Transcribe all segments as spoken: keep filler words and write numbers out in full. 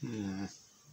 Hmm.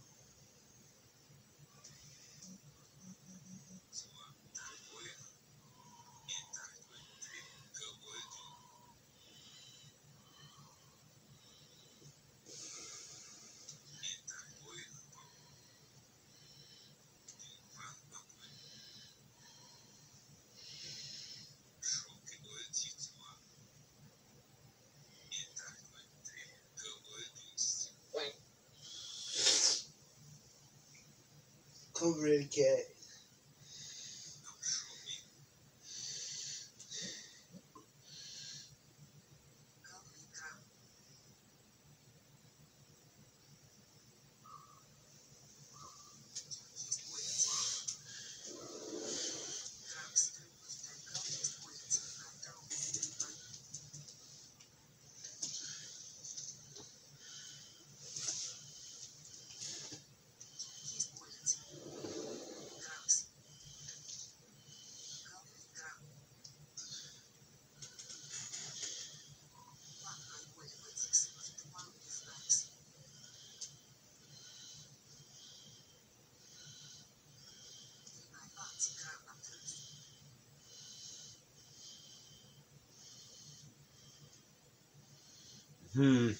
Come ready, cat. Hmm.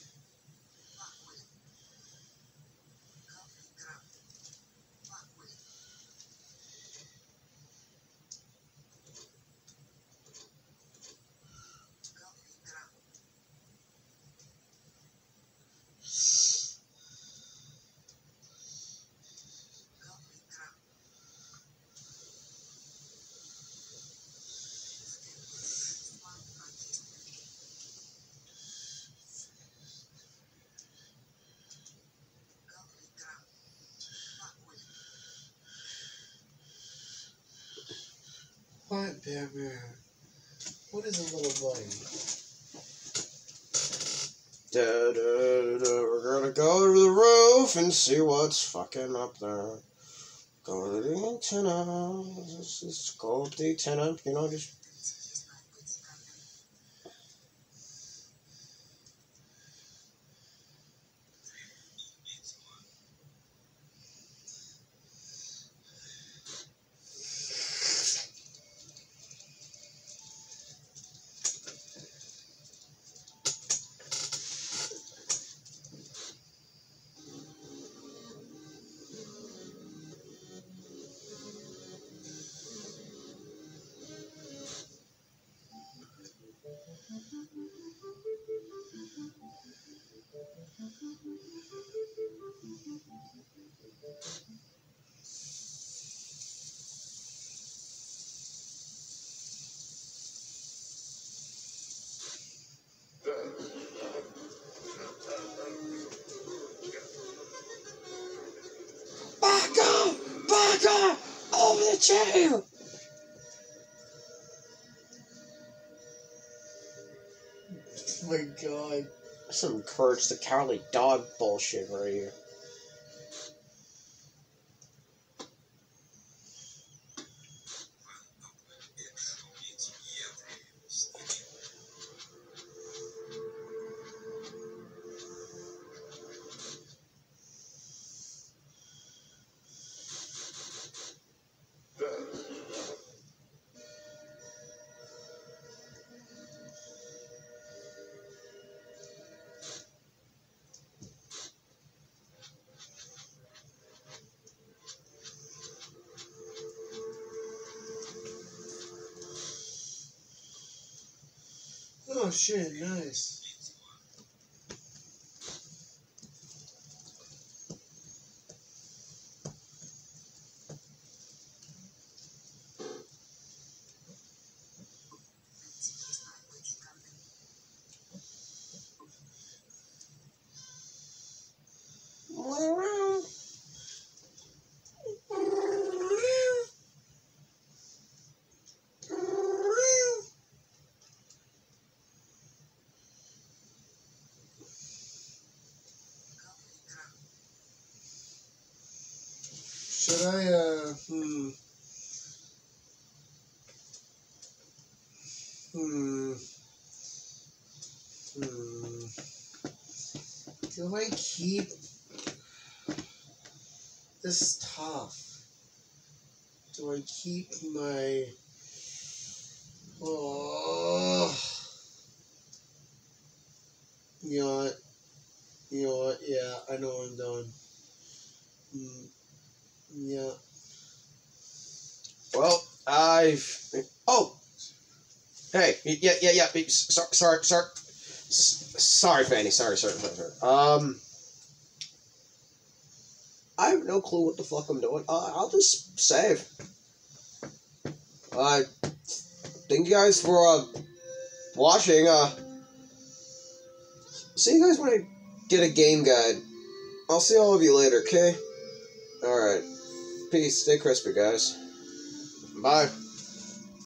What, Batman? What is a little buddy? Da, da, da, we're gonna go to the roof and see what's fucking up there. Go to the antenna. Just, just go up the antenna, you know, just. Back up! Back up! Over the chair! Oh my god. Some Courage the Cowardly Dog bullshit right here. Oh shit, nice. Should I, uh, hmm. Hmm. Hmm. Do I keep This is tough. Do I keep my... Oh... You know what? You know what? Yeah, I know what I'm doing. Mm, yeah. Well, I've... Oh! Hey, yeah, yeah, yeah. Sorry, sorry, sorry. Sorry, Fanny. Sorry, sorry, sorry, sorry. Um... I have no clue what the fuck I'm doing. Uh, I'll just save. Uh, thank you guys for uh, watching. Uh, see you guys when I get a game guide. I'll see all of you later, okay? Alright. Peace. Stay crispy, guys. Bye.